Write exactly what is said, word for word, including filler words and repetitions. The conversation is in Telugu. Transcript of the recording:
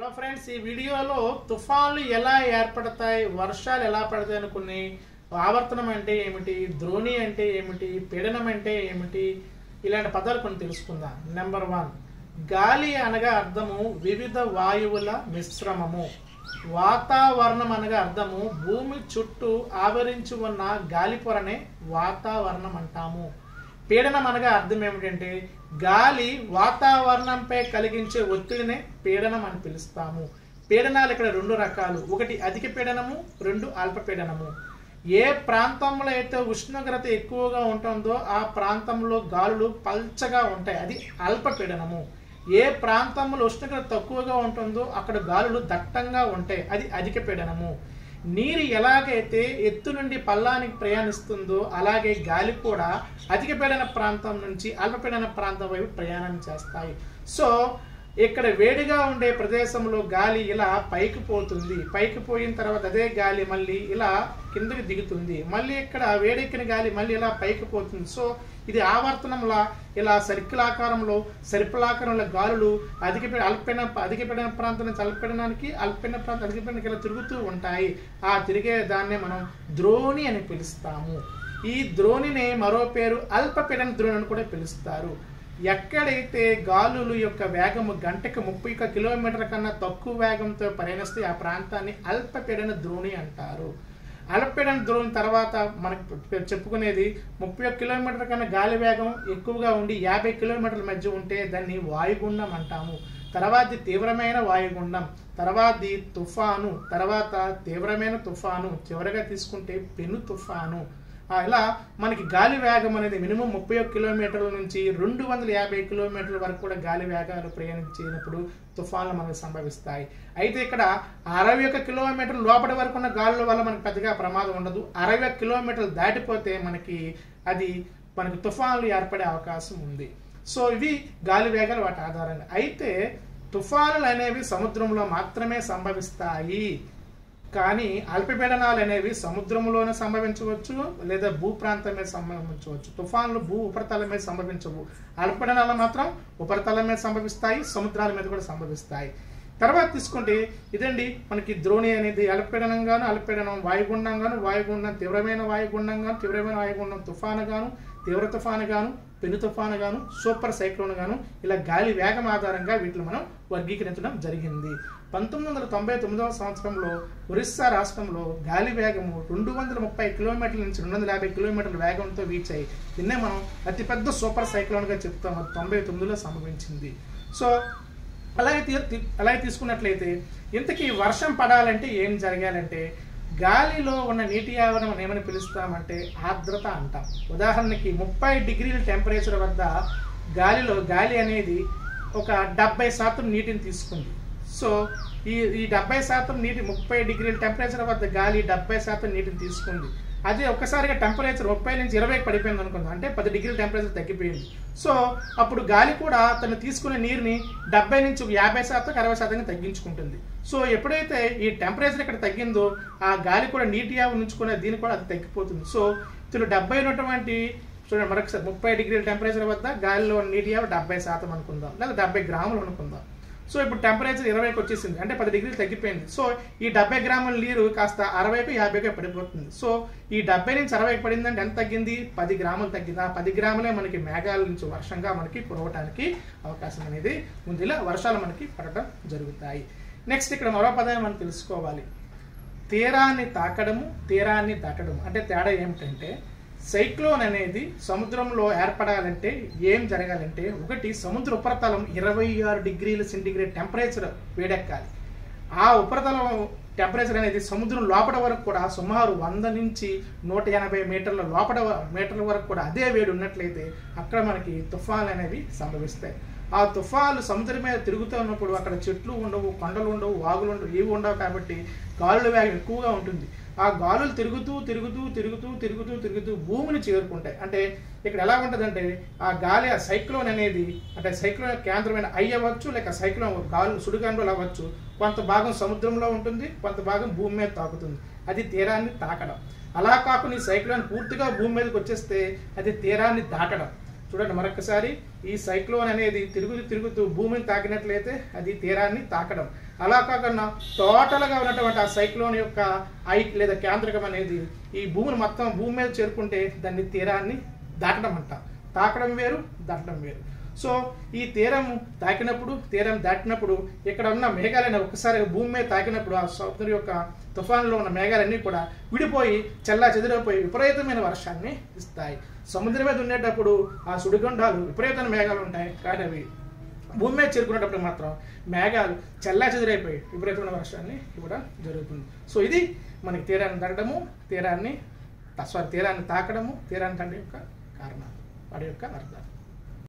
హలో ఫ్రెండ్స్, ఈ వీడియోలో తుఫాన్లు ఎలా ఏర్పడతాయి, వర్షాలు ఎలా పడతాయి అనుకుని ఆవర్తనం అంటే ఏమిటి, ద్రోణి అంటే ఏమిటి, పీడనం అంటే ఏమిటి, ఇలాంటి పదాలు కొన్ని తెలుసుకుందాం. నెంబర్ వన్, గాలి అనగా అర్థము వివిధ వాయువుల మిశ్రమము. వాతావరణం అనగా అర్థము భూమి చుట్టూ ఆవరించి ఉన్న గాలి పొరనే వాతావరణం అంటాము. పీడనం అనగా అర్థం ఏమిటంటే గాలి వాతావరణంపై కలిగించే ఒత్తిడినే పీడనం అని పిలుస్తాము. పీడనాలు ఇక్కడ రెండు రకాలు, ఒకటి అధిక పీడనము, రెండు అల్పపీడనము. ఏ ప్రాంతంలో అయితే ఉష్ణోగ్రత ఎక్కువగా ఉంటుందో ఆ ప్రాంతంలో గాలులు పల్చగా ఉంటాయి, అది అల్పపీడనము. ఏ ప్రాంతంలో ఉష్ణోగ్రత తక్కువగా ఉంటుందో అక్కడ గాలులు దట్టంగా ఉంటాయి, అది అధిక పీడనము. నీరు ఎలాగైతే ఎత్తు నుండి పల్లానికి ప్రయాణిస్తుందో అలాగే గాలి కూడా అధిక పీడన ప్రాంతం నుంచి అల్పపీడన ప్రాంతం వైపు ప్రయాణం చేస్తాయి. సో ఇక్కడ వేడిగా ఉండే ప్రదేశంలో గాలి ఇలా పైకి పోతుంది, పైకి పోయిన తర్వాత అదే గాలి మళ్ళీ ఇలా కిందకి దిగుతుంది, మళ్ళీ ఇక్కడ వేడెక్కిన గాలి మళ్ళీ ఇలా పైకి పోతుంది. సో ఇది ఆవర్తనంలా ఇలా సర్కిల్ ఆకారంలో సర్పిలాకారంలో గాలులు అధిక అల్పపీడన అధిక పీడన ప్రాంతం నుంచి అల్పపీడనానికి, అల్పపీడన ప్రాంతం అధిక పీడనానికి ఇలా తిరుగుతూ ఉంటాయి. ఆ తిరిగే దాన్నే మనం ద్రోణి అని పిలుస్తాము. ఈ ద్రోణిని మరో పేరు అల్పపీడన ద్రోణి అని కూడా పిలుస్తారు. ఎక్కడైతే గాలుల యొక్క వేగము గంటకు ముప్పై ఒక్క కిలోమీటర్ల కన్నా తక్కువ వేగంతో ప్రయాణిస్తే ఆ ప్రాంతాన్ని అల్పపీడన ద్రోణి అంటారు. అల్పపీడన ద్రోణి తర్వాత మనకు చెప్పుకునేది ముప్పై ఒక్క కిలోమీటర్ల కన్నా గాలి వేగం ఎక్కువగా ఉండి యాభై కిలోమీటర్ల మధ్య ఉంటే దాన్ని వాయుగుండం అంటాము. తర్వాత తీవ్రమైన వాయుగుండం, తర్వాత తుఫాను, తర్వాత తీవ్రమైన తుఫాను, చివరిగా తీసుకుంటే పెను తుఫాను. ఇలా మనకి గాలి వేగం అనేది మినిమం ముప్పై ఒక్క కిలోమీటర్ల నుంచి రెండు వందల యాభై కిలోమీటర్ల వరకు కూడా గాలి వేగాలు ప్రయాణించినప్పుడు తుఫాన్లు మనకు సంభవిస్తాయి. అయితే ఇక్కడ అరవై ఒక్క కిలోమీటర్ల లోపల వరకు ఉన్న గాలుల వల్ల మనకు పెద్దగా ప్రమాదం ఉండదు. అరవై ఒక్క కిలోమీటర్లు దాటిపోతే మనకి అది మనకి తుఫాన్లు ఏర్పడే అవకాశం ఉంది. సో ఇవి గాలి వేగాలు వాటి ఆధారంగా. అయితే తుఫానులు అనేవి సముద్రంలో మాత్రమే సంభవిస్తాయి, కానీ అల్పపీడనాలు అనేవి సముద్రంలోనే సంభవించవచ్చు లేదా భూ ప్రాంతం మీద సంభవించవచ్చు. తుఫాన్లు భూ ఉపరితలం మీద సంభవించవు. అల్పపీడనాలు మాత్రం ఉపరితలం మీద సంభవిస్తాయి, సముద్రాల మీద కూడా సంభవిస్తాయి. తర్వాత తీసుకుంటే ఇదండి మనకి ద్రోణి అనేది అల్పపీడనంగాను, అల్పపీడనం వాయుగుండంగాను, వాయుగుండం తీవ్రమైన వాయుగుండంగాను, తీవ్రమైన వాయుగుండం తుఫాను గాను, తీవ్ర తుఫాను గాను, పెను తుఫాను గాను, సూపర్ సైక్లోన్ గాను, ఇలా గాలి వేగం ఆధారంగా వీటిని మనం వర్గీకరించడం జరిగింది. పంతొమ్మిది వందల తొంభై తొమ్మిదవ సంవత్సరంలో ఒరిస్సా రాష్ట్రంలో గాలి వేగము రెండు వందల ముప్పై కిలోమీటర్ల నుంచి రెండు వందల యాభై కిలోమీటర్ల వేగంతో వీచాయి. దీన్నే మనం అతిపెద్ద సూపర్ సైక్లోన్గా చెప్తాం. అది తొంభై తొమ్మిదిలో సంభవించింది. సో అలాగే అలాగే తీసుకున్నట్లయితే ఇంతకీ వర్షం పడాలంటే ఏం జరగాలంటే గాలిలో ఉన్న నీటి ఆవరణం ఏమని పిలుస్తామంటే ఆర్ద్రత అంటాం. ఉదాహరణకి ముప్పై డిగ్రీల టెంపరేచర్ వద్ద గాలిలో గాలి అనేది ఒక డెబ్బై శాతం నీటిని తీసుకుంది. సో ఈ ఈ డెబ్బై శాతం నీటి ముప్పై డిగ్రీల టెంపరేచర్ వద్ద గాలి డెబ్బై శాతం నీటిని తీసుకుంది. అదే ఒక్కసారిగా టెంపరేచర్ ముప్పై నుంచి ఇరవైకి పడిపోయింది అనుకుందాం, అంటే పది డిగ్రీల టెంపరేచర్ తగ్గిపోయింది. సో అప్పుడు గాలి కూడా తను తీసుకునే నీరుని డెబ్బై నుంచి యాభై శాతం అరవై శాతంగా తగ్గించుకుంటుంది. సో ఎప్పుడైతే ఈ టెంపరేచర్ ఇక్కడ తగ్గిందో ఆ గాలి కూడా నీటి ఆవి ఉంచుకునే దీని కూడా అది తగ్గిపోతుంది. సో ఇతను డెబ్బై ఉన్నటువంటి చూడండి మరొకసారి ముప్పై డిగ్రీల టెంపరేచర్ వద్ద గాలిలో నీటి ఆవి డెబ్బై శాతం అనుకుందాం, లేదా డెబ్బై గ్రాములు అనుకుందాం. సో ఇప్పుడు టెంపరేచర్ ఇరవైకి వచ్చేసింది, అంటే పది డిగ్రీలు తగ్గిపోయింది. సో ఈ డెబ్బై గ్రాముల నీరు కాస్త అరవైకి యాభైకి పడిపోతుంది. సో ఈ డెబ్బై నుంచి అరవైకి పడిందంటే ఎంత తగ్గింది? పది గ్రాములు తగ్గింది. ఆ పది గ్రాములే మనకి మేఘాల నుంచి వర్షంగా మనకి కురవటానికి అవకాశం అనేది ఉంది. ఇలా వర్షాలు మనకి పడటం జరుగుతాయి. నెక్స్ట్ ఇక్కడ మరో పదాన్ని మనం తెలుసుకోవాలి. తీరాన్ని తాకడము, తీరాన్ని దాటడము అంటే తేడా ఏమిటంటే సైక్లోన్ అనేది సముద్రంలో ఏర్పడాలంటే ఏం జరగాలంటే ఒకటి సముద్ర ఉపరితలం ఇరవై ఆరు డిగ్రీల సెంటీగ్రేడ్ టెంపరేచర్ వేడెక్కాలి. ఆ ఉపరితలం టెంపరేచర్ అనేది సముద్రం లోపల వరకు కూడా సుమారు వంద నుంచి నూట ఎనభై మీటర్ల లోపల మీటర్ల వరకు కూడా అదే వేడి ఉన్నట్లయితే అక్కడ మనకి తుఫాన్లు అనేవి సంభవిస్తాయి. ఆ తుఫాన్లు సముద్రం మీద తిరుగుతూ ఉన్నప్పుడు అక్కడ చెట్లు ఉండవు, కొండలు ఉండవు, వాగులు ఉండవు, ఏవి ఉండవు. కాబట్టి గాలుల వేగం ఎక్కువగా ఉంటుంది. ఆ గాలులు తిరుగుతూ తిరుగుతూ తిరుగుతూ తిరుగుతూ తిరుగుతూ భూమిని చేరుకుంటాయి. అంటే ఇక్కడ ఎలా ఉంటుందంటే ఆ గాలి ఆ సైక్లోన్ అనేది అంటే సైక్లోన్ కేంద్రమైన ఐ అవ్వచ్చు, లేక సైక్లోన్ గాలు సుడిగాండ్రులు అవ్వచ్చు. కొంత భాగం సముద్రంలో ఉంటుంది, కొంత భాగం భూమి మీద తాకుతుంది. అది తీరాన్ని తాకడం. అలా కాకుండా ఈ సైక్లోన్ పూర్తిగా భూమి మీదకి వచ్చేస్తే అది తీరాన్ని దాటడం. చూడండి మరొకసారి, ఈ సైక్లోన్ అనేది తిరుగుతూ తిరుగుతూ భూమిని తాకినట్లయితే అది తీరాన్ని తాకడం. అలా కాకుండా టోటల్గా ఉన్నటువంటి ఆ సైక్లోన్ యొక్క హైట్ లేదా కేంద్రకం అనేది ఈ భూమిని మొత్తం భూమి మీద చేరుకుంటే దాన్ని తీరాన్ని దాటడం అంట. తాకడం వేరు, దాటడం వేరు. సో ఈ తీరము తాకినప్పుడు, తీరం దాటినప్పుడు ఇక్కడ ఉన్న మేఘాలన్నీ ఒక్కసారి భూమి మీద తాకినప్పుడు ఆ సముద్రం యొక్క తుఫాన్లో ఉన్న మేఘాలన్నీ కూడా విడిపోయి చల్లా చెదిరిపోయి విపరీతమైన వర్షాన్ని ఇస్తాయి. సముద్రం మీద ఉండేటప్పుడు ఆ సుడిగుండాలు విపరీతమైన మేఘాలు ఉంటాయి, కానీ అవి భూమి మీద చేరుకునేటప్పుడు మాత్రం మేఘాలు చల్లా చెదిరైపోయి విపరీతమైన వర్షాన్ని ఇవ్వడం జరుగుతుంది. సో ఇది మనకి తీరాన్ని దాటడము, తీరాన్ని సారీ తీరాన్ని తాకడము, తీరాన్ని తండ్రి యొక్క కారణాలు, వాటి యొక్క అర్థాలు.